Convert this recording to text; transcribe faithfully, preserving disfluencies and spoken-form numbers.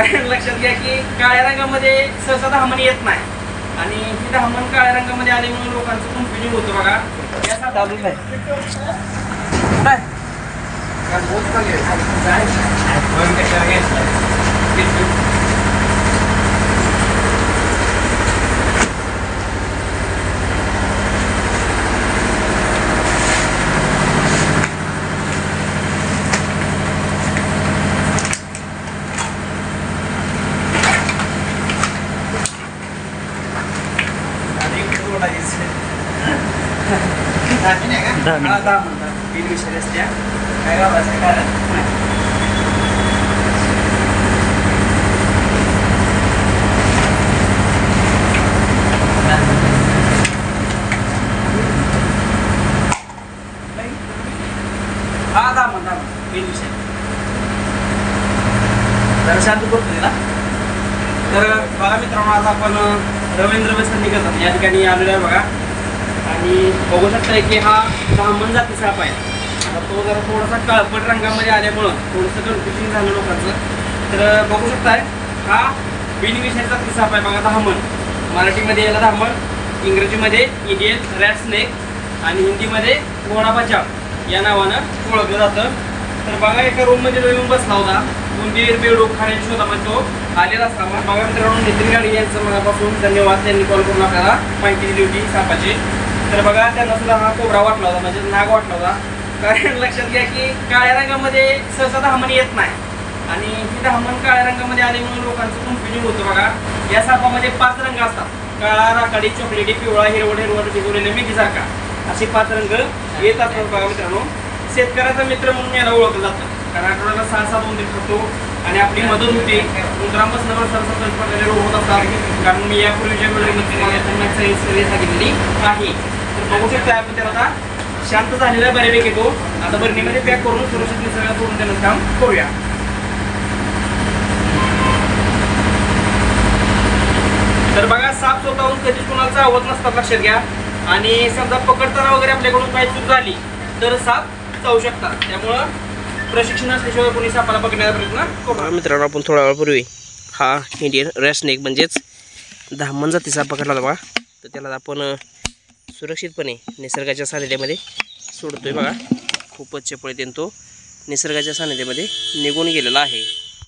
कारण लक्षात घ्या की काळ्या रंगामध्ये सहसा धामण येत नाही आणि ही धामण काळ्या रंगामध्ये आले म्हणून लोकांचं कन्फ्युजन होतं बघा. याचा चालू नाही दहा म्हणतात तीन विषय असत्या काय गावाचं कारण हा दहा म्हणता तीन विषय जरा शांत करतो ना. तर बघा मित्रांनो, आज आपण रवींद्र बसंत निघत या ठिकाणी आलेलो आहे बघा आणि बघू शकताय की हा धामण जाती साप आहे. आता तो जरा थोडासा काळपट रंगामध्ये आल्यामुळं थोडंसं कन्फ्युजन झालं लोकांचं. तर बघू शकताय हा बिनविषारी जाती साप आहे बघा धामण. मराठीमध्ये याला धामण, इंग्रजीमध्ये इंडियन रॅट स्नेक आणि हिंदीमध्ये घोडा बचाव या नावानं ओळखलं जातं. तर बघा एका रूममध्ये येऊन बसला होता. उंदीर बेडूक खाण्याच्या शोधामध्ये तो आलेला सामान. बघा मित्रांनो, नितीन गाडी यांचं मनापासून धन्यवाद. त्यांनी कॉल करून आपल्याला माहिती दिली होती सापाची. तर बघा त्यांना सुद्धा हा कोबरा वाटला होता, म्हणजे नाग वाटला होता. कारण लक्षात घ्या की काळ्या रंगामध्ये सहसा धामण येत नाही आणि ही धामण काळ्या रंगामध्ये आले म्हणून लोकांचं कन्फ्युजन होतं बघा. या सापामध्ये पाच रंग असतात: काळा, राखाडी, चॉकलेटी, पिवळा, हिरवट, हिरवट भिजवलेला मेथीसारखा असे पाच रंग येत असतात बघा मित्रांनो. शेतकऱ्याचा मित्र म्हणून याला ओळखलं जातं कारण आठवड्याला सहा सात उंदीर खातो आणि आपली मदत होते. उंदरांपासून सरसकट पडलेले रोग होत असतात. कारण मी यापूर्वीच्या वेळेला सांगितलेली आहे. तर बघू शकता आपण त्याला आता शांत झालेला आहे बऱ्यापैकी. तो आता बरणीमध्ये पॅक करून सुरक्षित सगळ्या सोडून देण्याचं काम करूया. तर बघा, साप स्वतःहून कधीच कोणाला चावत नसतात लक्षात घ्या. आणि समजा पकडताना वगैरे आपल्याकडून काही चूक झाली तर साप चावू शकतात. त्यामुळं प्रशिक्षण असल्याशिवाय कोणी सापाला पकडण्याचा प्रयत्न करू. मित्रांनो, आपण थोड्या वेळापूर्वी हा इंडियन रॅट स्नेक म्हणजेच धामण जाती साप पकडला होता बघा. तर त्याला आपण सुरक्षितपणे निसर्गाच्या सानिध्यामध्ये सोडतोय बघा. खूपच चपळतेने तो निसर्गाच्या सानिध्यामध्ये निघून गेलेला आहे.